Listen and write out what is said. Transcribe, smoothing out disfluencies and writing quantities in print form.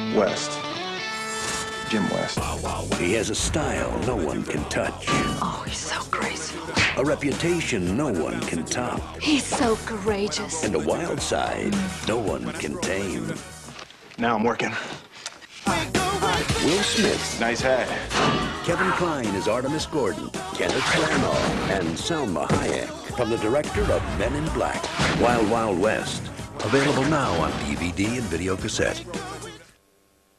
West. Jim West. He has a style no one can touch. Oh, he's so graceful. A reputation no one can top. He's so courageous. And a wild side no one can tame. Now I'm working. Will Smith. Nice hat. Kevin Kline is Artemis Gordon. Kenneth Branagh and Salma Hayek. From the director of Men in Black, Wild Wild West. Available now on DVD and video cassette.